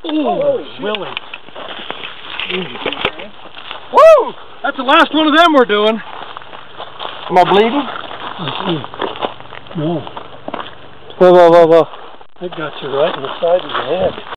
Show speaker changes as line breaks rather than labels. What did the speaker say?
Oh,
Willie.
Woo! That's the last one of them we're doing.
Am I bleeding?
No.
Whoa.
I got you right in the side of the head.